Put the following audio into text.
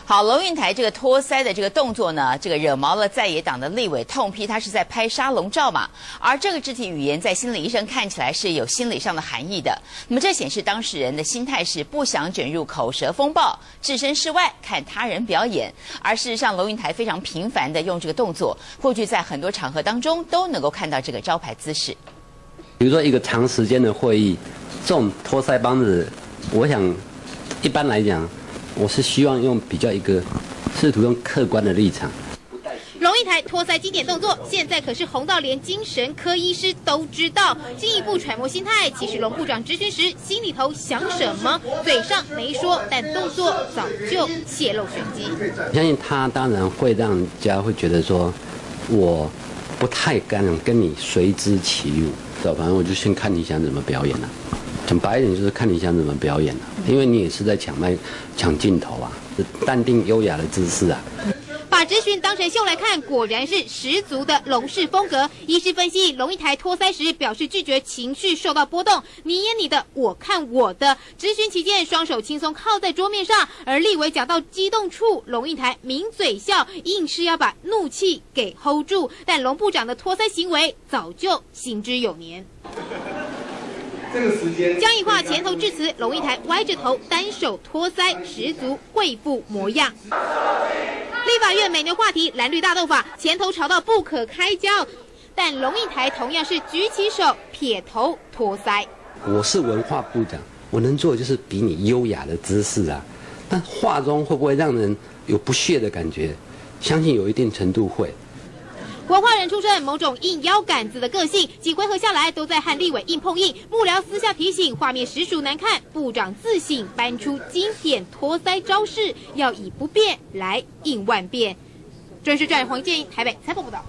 好，龙应台这个托腮的这个动作呢，这个惹毛了在野党的立委，痛批他是在拍沙龙照嘛。而这个肢体语言在心理医生看起来是有心理上的含义的。那么这显示当事人的心态是不想卷入口舌风暴，置身事外看他人表演。而事实上，龙应台非常频繁的用这个动作，过去在很多场合当中都能够看到这个招牌姿势。 比如说一个长时间的会议，这种托腮帮子，我想一般来讲。我是希望用比较一个试图用客观的立场。 龙应台托腮经典动作，现在可是红到连精神科医师都知道。进一步揣摩心态，其实龙部长质询时心里头想什么，嘴上没说，但动作早就泄露玄机。 相信他当然会让人家会觉得说，我不太敢跟你随之起舞，反正我就先看你想怎么表演了。讲白一点就是看你想怎么表演了，因为你也是在抢镜头啊，淡定优雅的姿势啊。 把质询当成秀来看，果然是十足的龙式风格。医师分析，龙应台托腮时表示拒绝情绪受到波动，你演你的，我看我的。质询期间，双手轻松靠在桌面上，而立委讲到激动处，龙应台抿嘴笑，硬是要把怒气给 hold 住。但龙部长的托腮行为早就行之有年。 这个时间江宜桦前头致辞，龙应台歪着头，单手托腮，十足贵妇模样。立法院美牛话题蓝绿大斗法，前头吵到不可开交，但龙应台同样是举起手撇头托腮。 我是文化部长，我能做的就是比你优雅的姿势啊，但化妆会不会让人有不屑的感觉？相信有一定程度会。 文化人出身，某种硬腰杆子的个性，几回合下来都在和立委硬碰硬。幕僚私下提醒，画面实属难看。部长自省，搬出经典托腮招式，要以不变来应万变。专视站黄建英台北采访报道。